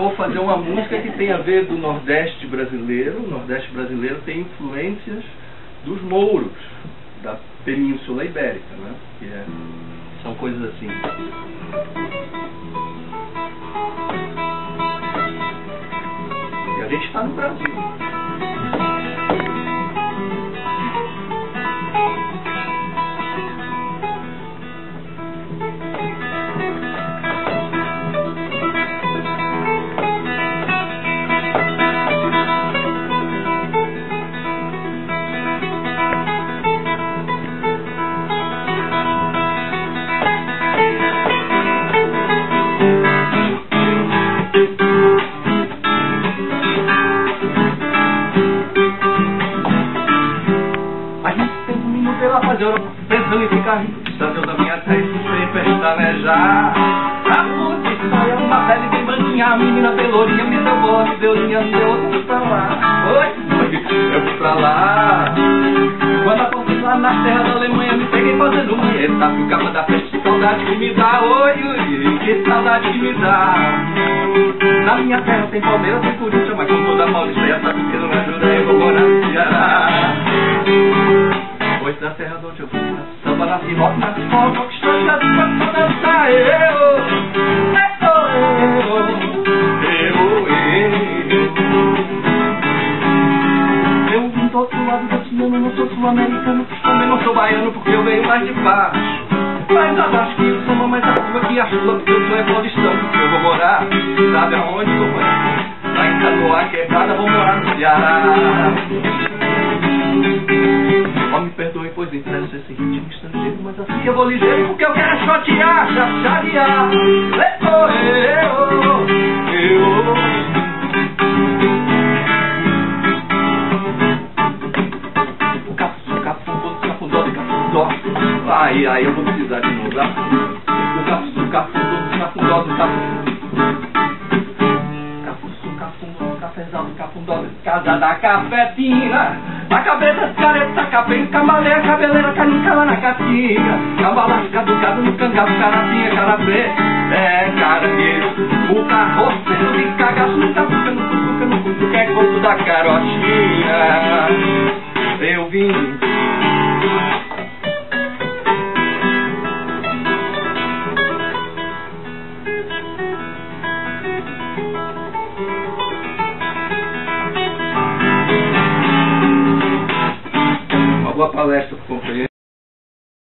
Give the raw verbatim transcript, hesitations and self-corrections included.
vou fazer uma música que tem a ver do Nordeste brasileiro. O Nordeste brasileiro tem influências dos mouros, da Península Ibérica, né? Que é, são coisas assim. E a gente está no Brasil. Pensando em ficar rico, distante da minha terra e sem pestanejar. A lua que sai é uma pele bem branquinha, a menina pelourinha me deu bola, me deu linha, me deu outra, eu fui pra lá. Oi, oi, eu fui pra lá. Quando apontei lá na terra da Alemanha, me peguei fazendo munheta. Fui capa da festa, que saudade que me dá. Oi, oi, que saudade que me dá. Na minha terra tem Palmeiras, tem Corinthians, mas com toda a Paulista e essa que não me ajuda, eu vou morar no Ceará. Pois na terra de onde eu fui, samba, nasci, rock, nasci, rock, rock, estou já de quanto dançar. Eu, eu, eu, eu vim do outro lado do oceano, não sou sul-americano, também não sou baiano, porque eu venho mais de baixo. Mais abaixo que o samba, mais a rua que a chuva, porque eu sou é paulistano, porque eu vou morar, sabe aonde eu vou morar? Lá em Canoa Quebrada, vou morar no Ceará. Oh, me perdoe, pois empresto esse ritmo estrangeiro, mas assim eu vou ligeiro, porque eu quero chotear, chacharear. Eu, eu, eu. O cafu, cafu, cafundó, cafundó. Aí, aí eu vou precisar de novo, tá? O cafu, cafu, cafundó, cafundó. Cafezal do cafundó, casa da cafetina. A cabeça careta, cabelo, cambaleia, cabeleira, caninca lá na caatinga. Cambalasca caducado no cangaço, carapinha, carapé, é caranguejo. O carroceiro de cagaço no capuca, no cutuca, no cutuca, é corpo da carotinha. Eu vim